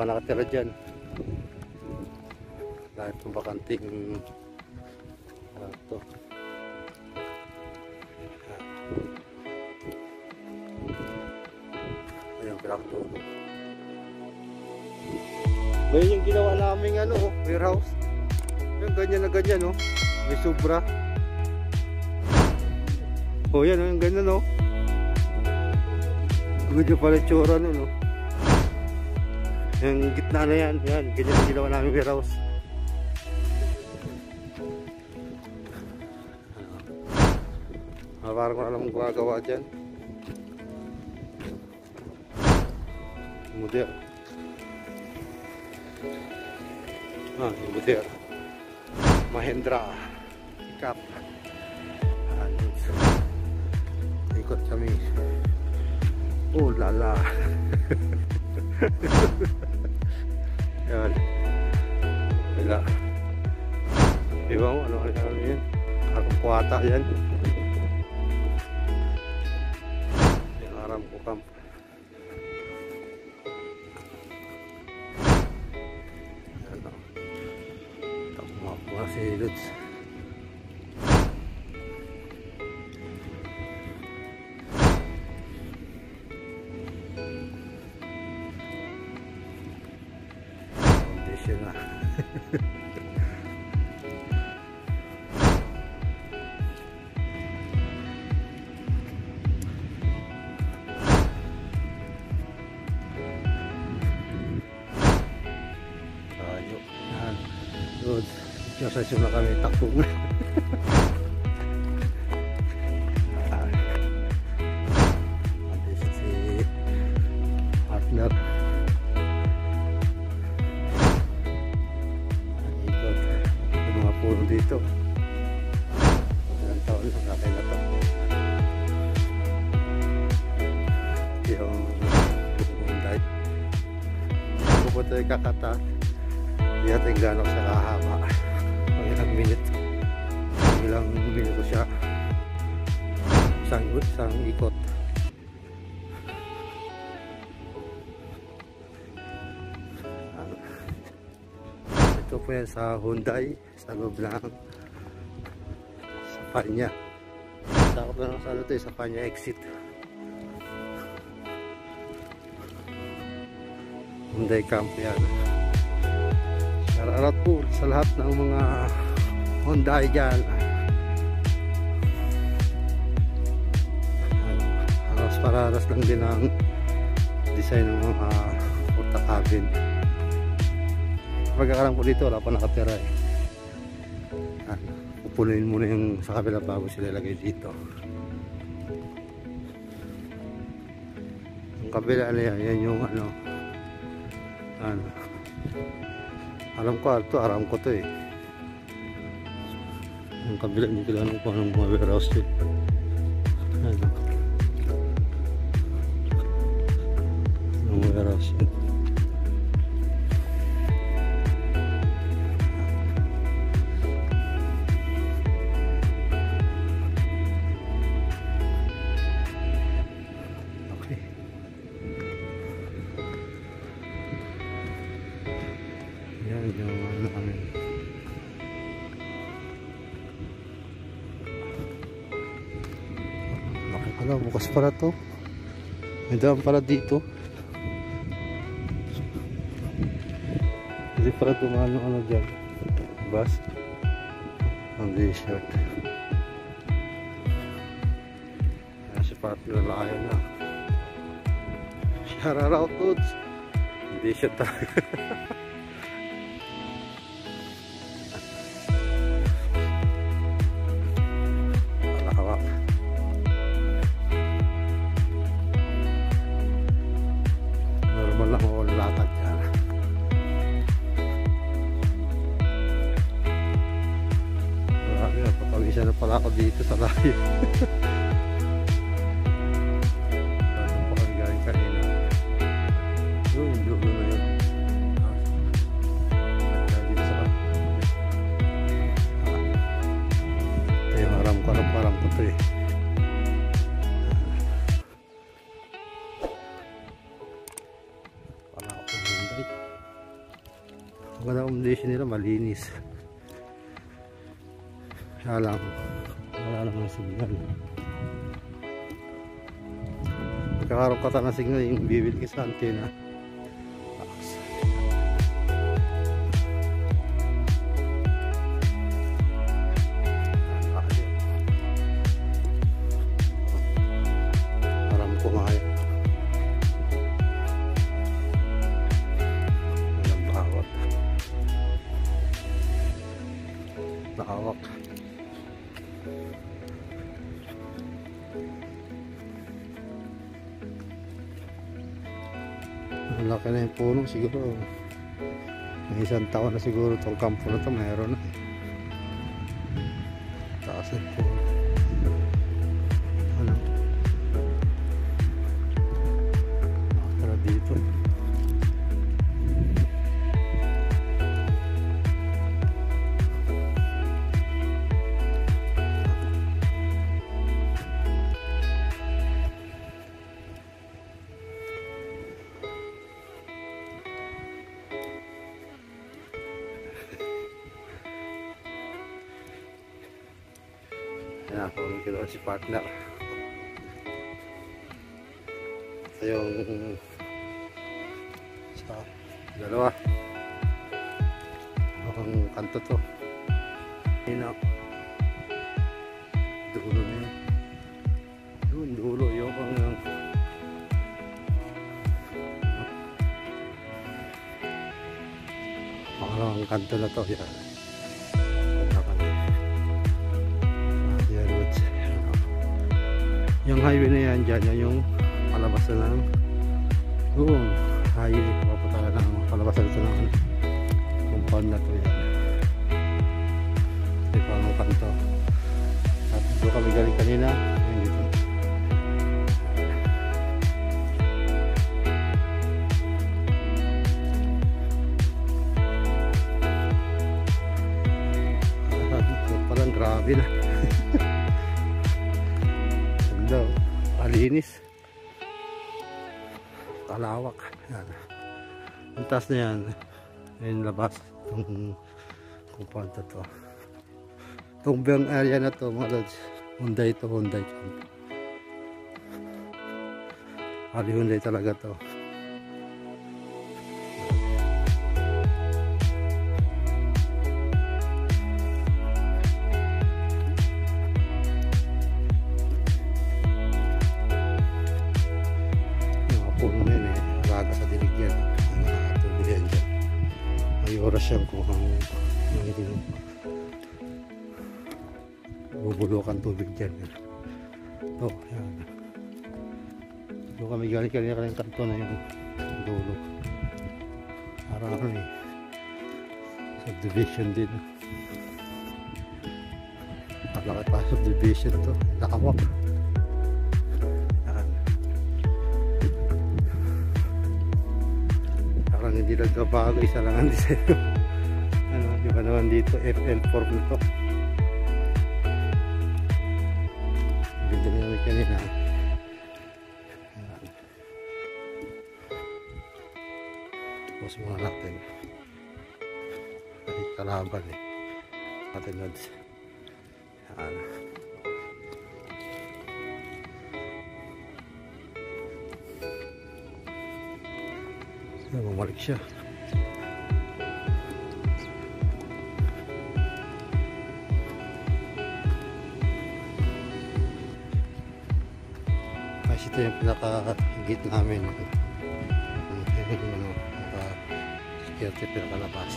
pa nakatira dyan. Dahil itong bakanting ito. Ayan, pinakatulog. Ngayon yung ginawa naming warehouse. Yung ganyan na ganyan, may sobra. Yan, yung ganyan, ganyan pala yung tsura nun, yung gitna na yan, ganyan yung ginawa naming warehouse. Parang wala namang gumagawa dyan. Model. Yung model. Mahindra. Pickup. Ikot kami. Oh lala. Yan. Wala. Diba mo? Ano yan? Arang kuwata yan. Yung aram ko camp. Si Lutz. Foundation na. Tayo. Yan. Good. Exercise na kami, takbong. This is si partner. Ikot. Yung mga puno dito. Ilang taon na natin na ito. Yung bumunday. Kung po ito ay kakata, hindi natin gano'n sa kahaba. Ilang minute ko siya, isang ikot. Ito po yan sa Hyundai, sa loob lang sa Panya. Sakop lang sa ito, sa Panya exit. Hyundai camp yan. Shoutout po sa lahat ng mga Hyundai dyan. Halos pararas lang din ang design ng mga porta cabin. Pagkakaroon po dito, wala pa nakatira eh. Pupunuin muna yung sa kabila bago sila ilagay dito. Ang kabila yan yung alam ko to eh. Yung kabila hindi ko alam kung anong mga warehouse yun. Yung warehouse yun. Okay. Yan yung namin. Bukas para to. May daan para dito. Hindi para dumano dyan. Bus. Hindi short. Ayan si partner na ayaw na. Shoutout dudes. Hindi siya talaga. Papawisan na pala ako dito sa layo. Ano pa kami galing kanina? Yung dulo na yun. Dito sa ito yung aram ko ito eh. Wala ako pang Hyundai. Ang ganda condition nila, malinis. Kaya lang, wala naman signal. Magkakaroon ka ng signal yung bibili ka sa antena. Parang kumaya. Walang bawat. Nakawak. Ang laki na yung puno siguro. May isang taon na siguro itong kampo na ito, mayroon na. Taas na yung puno. Ano? Nakatara dito. Ayan, kung kilo si partner. Ito yung sa dalawa. Ang kanto to. Yun o. Dulo na yun. Yun, dulo yung ang kanto na to. Yan. Yung highway na yan dyan, yan yung palabasan ng highway, papunta ng palabasan ito ng compound na to yan. Ito yung ang kanto. At doon kami galing kanina, yun dito. Parang grabe na. Malinis, kalawak. Yan. Ang taas na yan, yung labas itong compound na to. Itong buong area na to mga lods, Hyundai to, Hyundai camp. Hyundai talaga to. Sa diligyan, tubig yan dyan. May oras yan kung hindi bubulukan tubig dyan. Ito, yan. Doon kami galing kanina kanto na yung dulo. Parang ano eh, subdivision din. Malaki pa subdivision to, nakawak. Hindi nagkabago, isa lang ang design. Ano, iba naman dito, FL form nito. Ganda naman kanina. Tapos muna natin. Ay, kalaban eh. Natin lods. Yan. Bumalik siya. Kasi ito yung pinaka-higit namin. Naka-security pinaka-labas.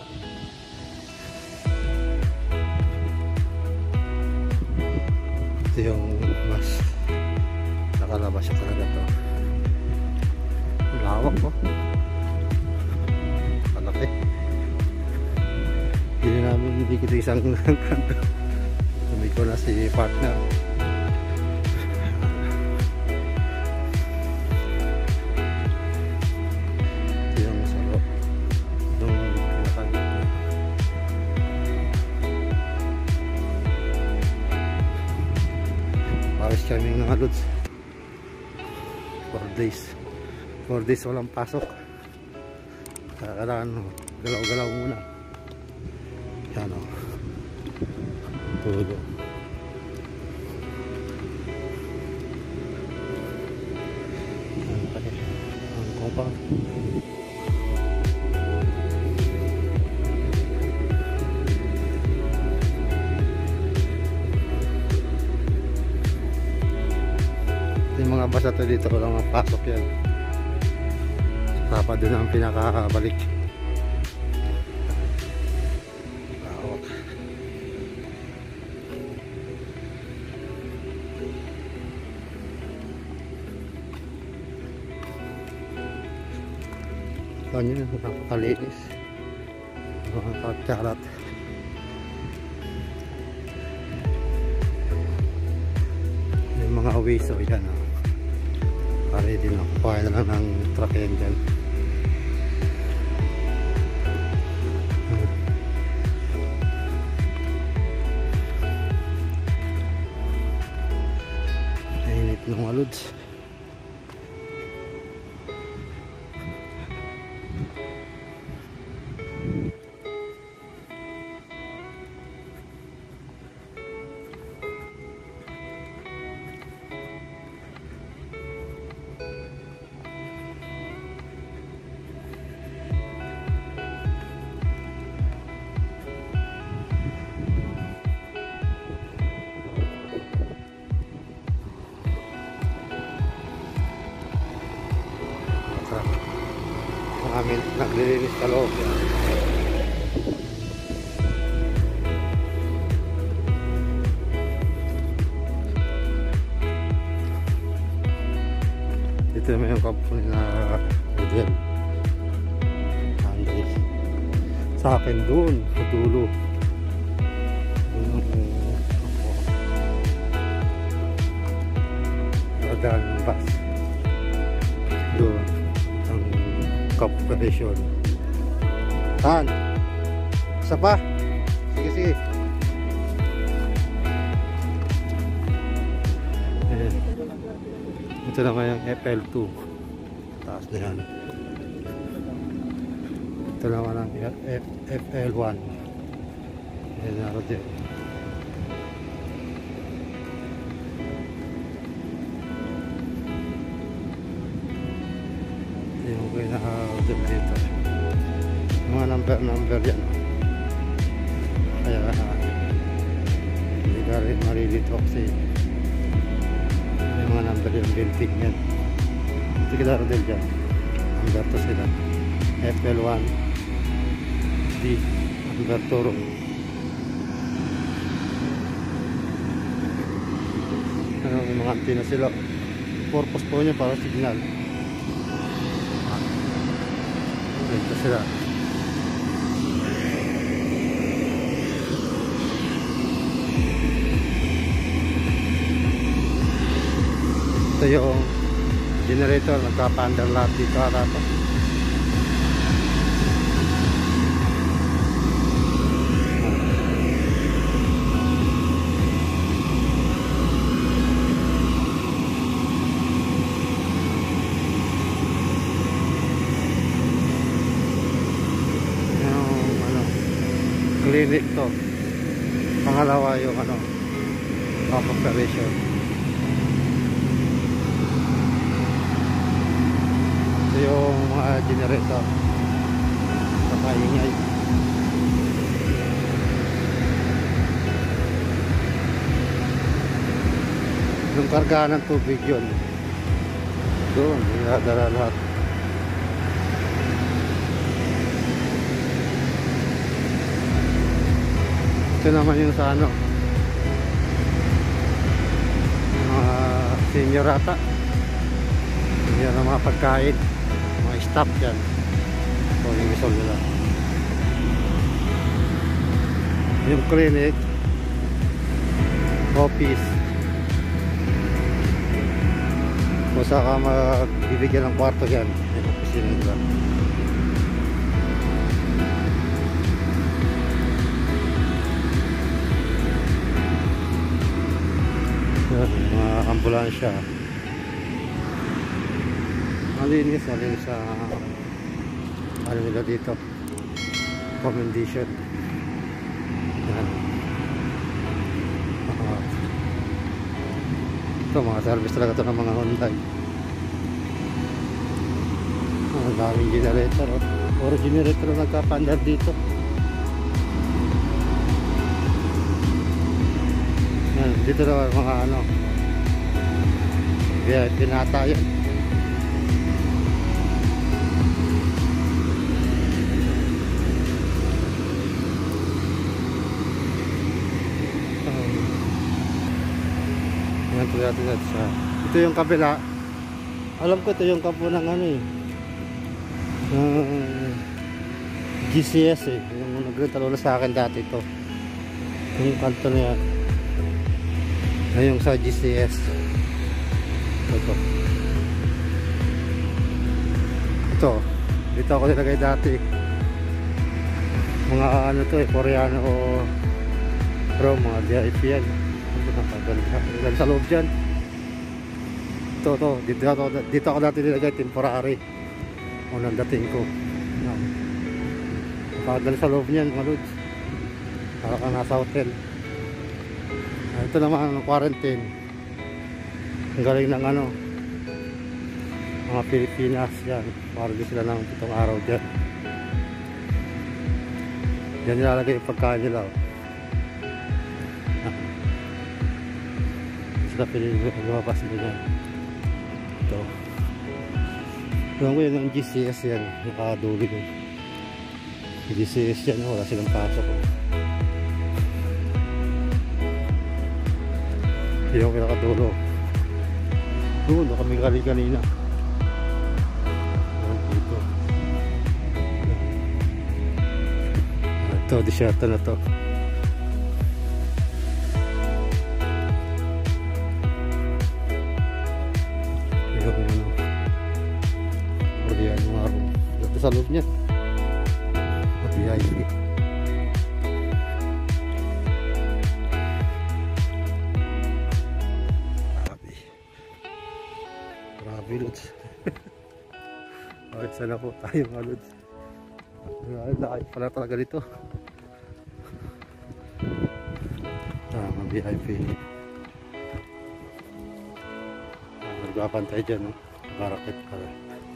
Ito yung mas nakalabas siya talaga to. Lawak po. Hindi namin hindi kita isang kanto. Tumiko na si partner. Ito yung salo nung pinakagitna. Paris kami ng lods. 4 days walang pasok. Kailangan Galaw-galaw muna. Yan o. Tulo. Yan pa rin. Ang compound. Yung mga basa to dito ko lang mapasok yan. Saka doon ang pinakabalik. Lawak. Ito nyo, napakalinis. Mga katsarat. Yung mga wiso yan. Pare din ako. Kuha na lang ng truck engine. Init ng waluds. Amin naglilinis sa loob yan. Dito may yung kapon na Rodel Andres sa akin doon sa dulo dadaan ng bus doon Corporation. Saan? Isa pa? Sige, sige. Ayan. Ito naman yung FL2. Taas na yan. Ito naman ang FL1. Ayan na rin. Yung pinaka-order dito mga number yan kaya hindi ka rin marilito kasi yung mga number yung building yan hindi ka order dyan number to sila FL1 D number 2 room yung mga antina sila purpose po niya para signal. Ito sila. Ito yung generator, nagpa-under lahat dito ata ito. Clinic to. Pangalawa yung operation. Ito yung mga generator. Kapaingay. Yung karga ng tubig yun. Doon, dinadala lahat. Ito naman yung sa mga senior ata yan ang mga pagkain mga staff yan o yung isol nila yung clinic office kung saan ka magbibigyan ng kwarto yan yung office nila. Mga ambulansya malinis sa ano nila dito recommendation. Yan. Ito mga service talaga ito ng mga Hyundai. Ang daming generator. Puro generator na nagkapandar dito. Yan, dito na mga ano, binata yan. Yan, tuloy sa ito yung kabila. Alam ko ito yung kampo ng ano eh, GCS eh, yung nagretalo na sa akin dati ito, yung kanto na yan. Yung sa GCS ito dito ako nilagay dati. Mga ano to eh, Koreano o pero mga VIP yan. Hanggang sa loob dyan. Ito dito ako dati nilagay, temporary unang dating ko. Hanggang sa loob niyan mga lods, para ka nasa hotel. Ito naman quarantine. Ang galing ng ano, mga Pilipinas yan. Parang sila ng 7 araw dyan. Yan nilalagay yung pagkain nila. Sila Pilipinas lumabas nila yan. Ito doon ko yan ang GCS yan, nakaduli ko. GCS yan, wala silang pasok. Yung pinakadulo doon kami galing kanina. Dito ito, disyerto na to. Yung ano, ordiyan yung araw dito sa loob niya. VIP. Lods. Okay, sana po tayo mga lods. Laki pala talaga dito. Mga VIP. Nagpapantay dyan, no? Barakit pala.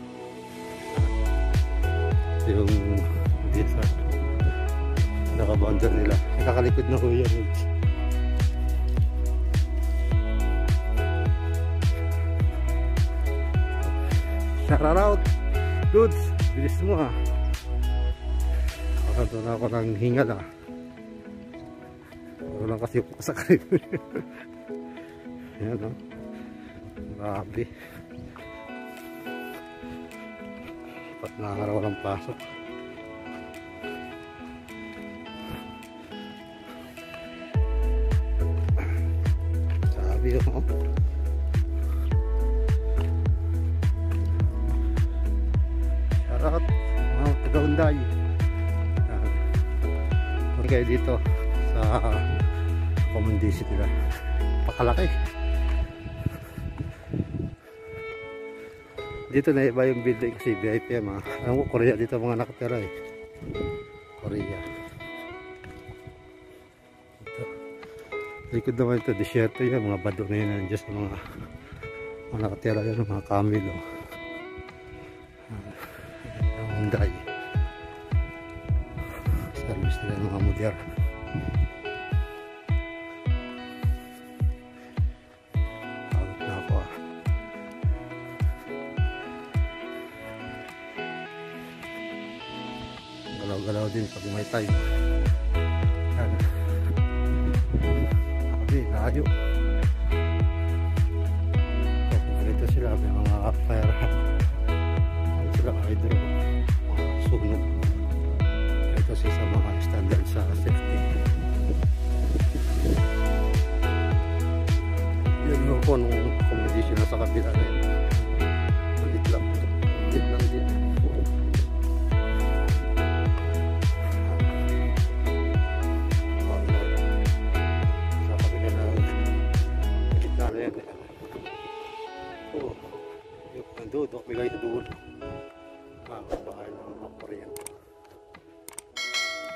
Yung dito nakaboundar nila. Nakakalikod na ko yan, lods. Shout out dudes, bilis mo ha. Doon ako ng hingal ha. Wala kasi po sa karib. Yan o, grabe. Pat na araw walang pasok. Sabi o, mga taga-Hyundai. Okay, dito sa accommodation nila, pakalaki. Dito na iba yung building kasi VIP mga. Alam ko Korea dito mga nakatira eh. Korea. Ito. Likod naman ito, desierto yan, mga bado na yun nandiyan sa mga nakatira yan, mga Camilo. Hyundai service nila ng mga model. Pagod na ako galaw-galaw din pag may time. Yan. Sabi, layo. Ito sila, may mga fire hat. Sila hydro. Sunog. Ito sa mga standard sa safety. Yan yung po nung accommodation na sa kabila na yun. Ulit lang. Ulit lang din. Sa kabila na gitna na yan. Oh, yung nandun. Bigay na doon. Bahay ng mga Korean.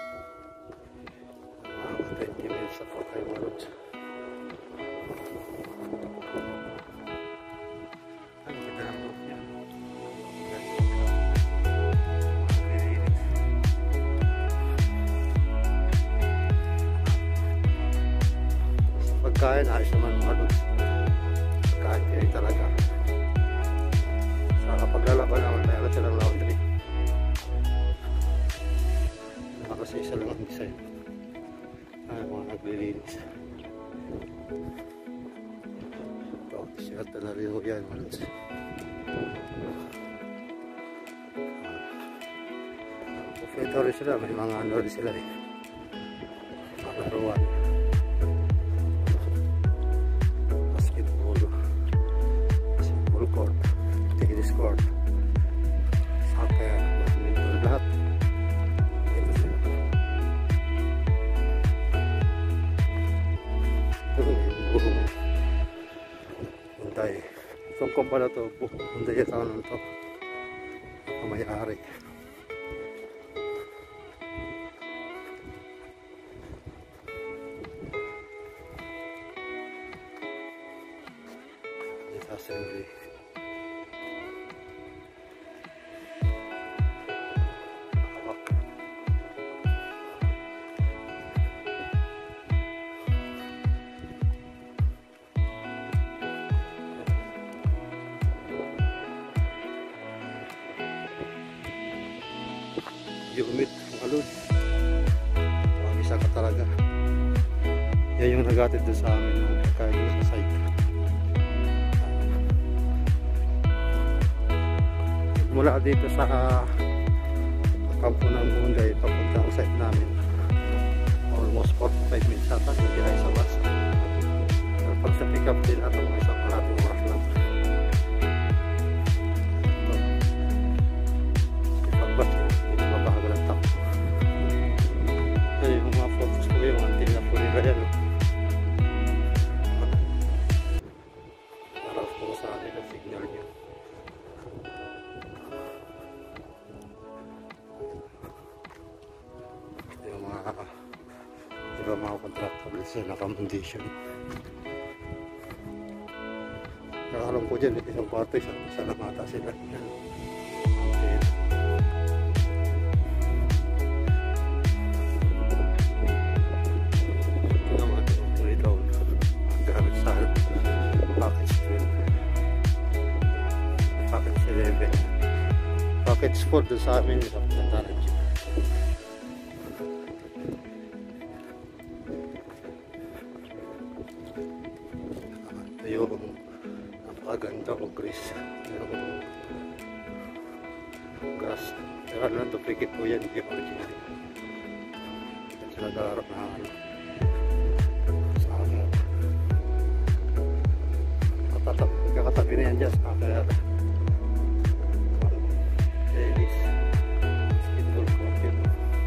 tayo marot. Ang ganda ng roof niya. Pagkain, ayos naman marot. Pagkain kayo talaga. Sa paglalaban naman, meron silang laundry. Kasi isa lang ang design. Mga naglilinis. Ito, t-shirt na rin ho yan. Ito rin sila, may mga ano rin sila eh. Palaruan. Basketball court, tennis court, soccer, badminton, lahat. Ito sila. Hyundai. Itong kumpanya to, Hyundai ito ano to. May-ari. Assembly. Humid mga lods. Ang isa ka talaga. Yan yung nagatid doon sa amin ng pagkain sa site. Mula dito sa kampo ng Hyundai papunta ang site namin. Almost 45 minutes ata yung biyahe sa bus. Pero pag sa pick up din ito mga isang kalating oras lang. Pag-bus dito mabago ng tap. Ito yung mga photos ko yung antina po nila yan. Para po sa akin ang signal nyo. Yung mga contractable sa naka-condition. Nakakalong ko dyan, isang kwarto, isa lang ata sila. Ito naman, ito ang gamit sa package 12. Package 11. Package 4 doon sa amin, sa pinataran dyan. Ito yung napakaganda o grease yung grass. Pero ano, duplicate po yan, hindi original. Ito sila nagaharap na ano sa amin. Kakatabi na yan dyan sa akin. Ladies basketball court yun.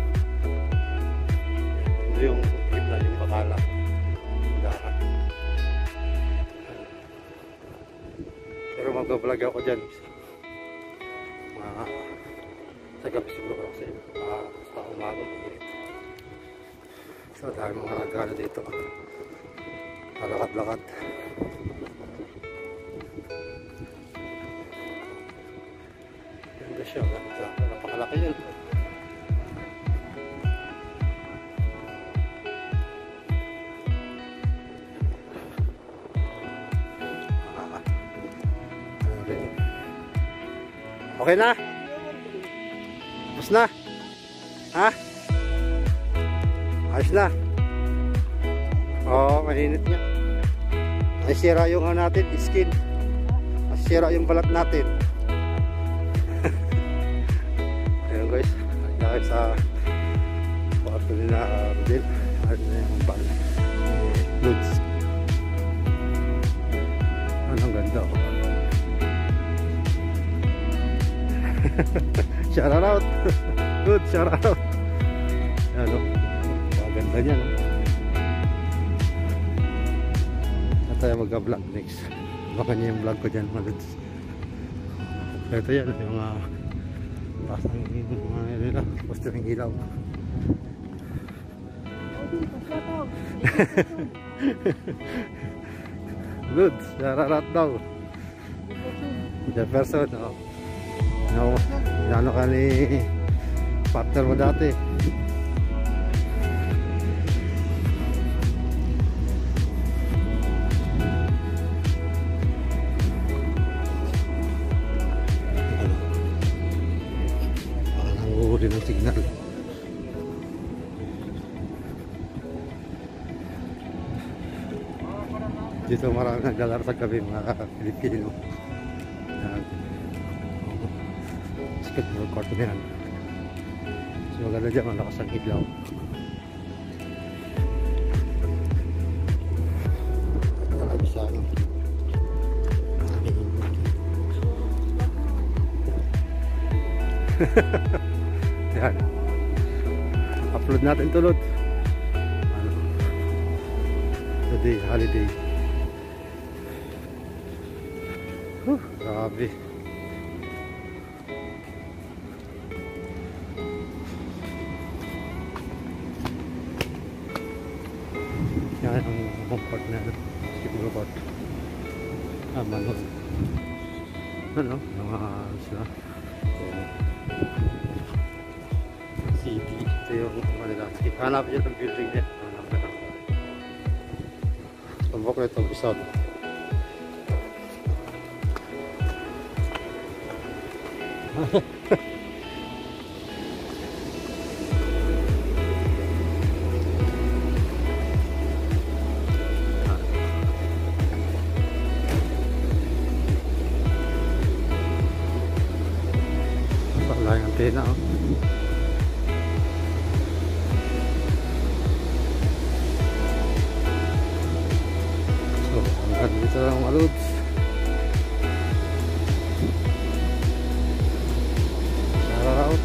Ito yung gitna yung bakala. Pero mag-vlog ako dyan sa gabi siguro kasi sa umaga mainit. So dahil mga nagano dito malakad-lakad. Ganda siya, napakalaki yun. Okay na? Tapos na? Ha? Ayos na? Oo, mainit niya. Nasira yung natin, skin. Nasira yung balat natin. Ayun guys, dahil sa kwarto nila Rodel. Ayun na yung bal. Loads. Anong ganda ako. Shout out. Good, shout out. Ano? Maganda niya, no? At tayo mag-vlog next. Baka niya yung vlog ko dyan, mga lods. Ito yan, yung mga pasang mga nila, poster ng ilaw. Good, shararat daw. Jefferson, oh. Ano ka ni partner mo dati? Rin ang signal. Dito marami naglalaro sa gabi mga Pilipino. Basketball court na yan. So maganda dyan, malakas ang ilaw. Marami sa ano. Yan. Upload natin tulad. Ano? Today, holiday. Grabe. Yan ang comfort na siguro court. Manon. Ano? Mga sila. City. Ito yung Manila. Hanap dyan ang building niya. Hanap na lang. Pambok na itong episode. Wala yung antena, oh. So, hanggang dito lang mga lods. Shout out.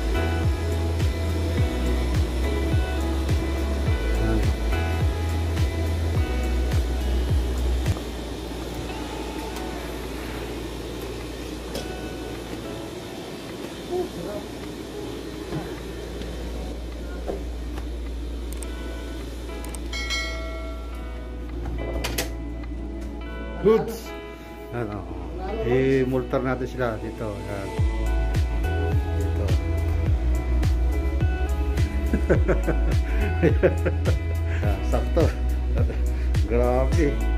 Goods. Ano, i-multar natin sila dito. Yan. Dito. Sakto. Grabe.